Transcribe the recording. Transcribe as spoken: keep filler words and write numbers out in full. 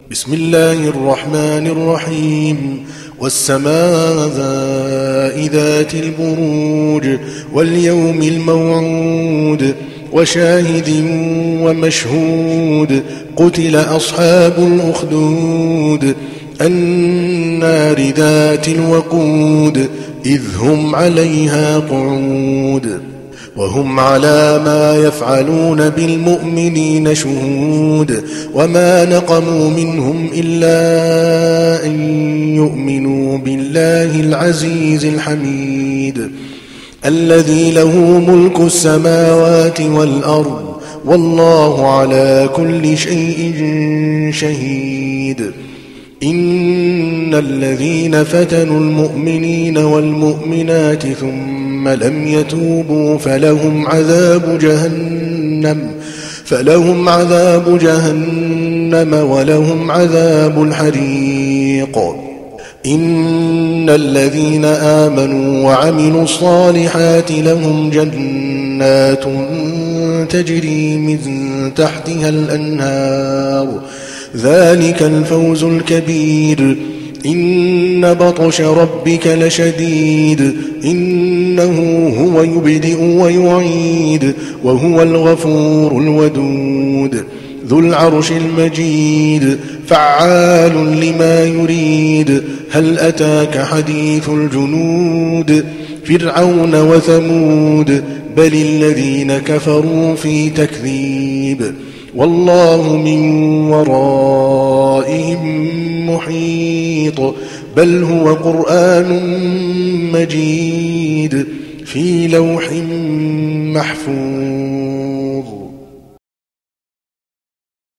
بسم الله الرحمن الرحيم والسماء ذات البروج واليوم الموعود وشاهد ومشهود قتل أصحاب الأخدود النار ذات الوقود إذ هم عليها قعود وهم على ما يفعلون بالمؤمنين شهود وما نقموا منهم إلا أن يؤمنوا بالله العزيز الحميد الذي له ملك السماوات والأرض والله على كل شيء شهيد إن الذين فتنوا المؤمنين والمؤمنات ثم لم يتوبوا فلهم عذاب جهنم فلهم عذاب جهنم ولهم عذاب الحريق إن الذين آمنوا وعملوا الصالحات لهم جنات تجري من تحتها الأنهار ذلك الفوز الكبير إن بطش ربك لشديد إنه هو يبدئ ويعيد وهو الغفور الودود ذو العرش المجيد فعال لما يريد هل أتاك حديث الجنود فرعون وثمود بل الذين كفروا في تكذيب والله من ورائهم محيط بل هو قرآن مجيد في لوح محفوظ.